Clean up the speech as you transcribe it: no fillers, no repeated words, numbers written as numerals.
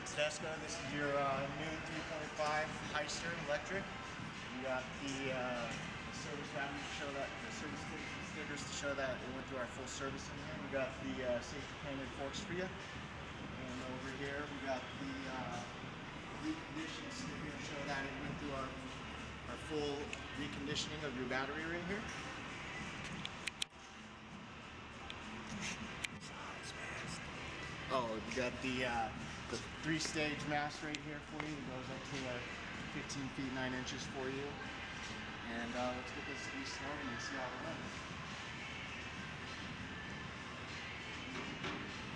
Tedesco. This is your new 3.5 Heister electric. You got the service battery to show that, the service stickers to show that it went through our full service in here. We got the safety painted forks for you. And over here we got the recondition sticker to show that it went through our full reconditioning of your battery right here. Oh, we got the 3-stage mast right here for you. It goes up to 15 feet 9 inches for you. And let's get this restarted and see how it runs.